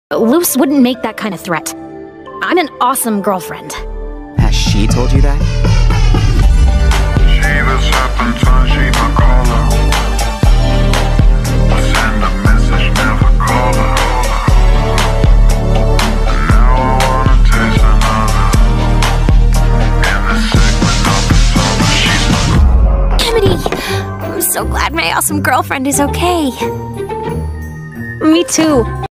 Luce wouldn't make that kind of threat. I'm an awesome girlfriend. Has she told you that? Send a message, never call her. Now I wanna taste another. In the segment of the summer, she's Amity! I'm so glad my awesome girlfriend is okay. Me too.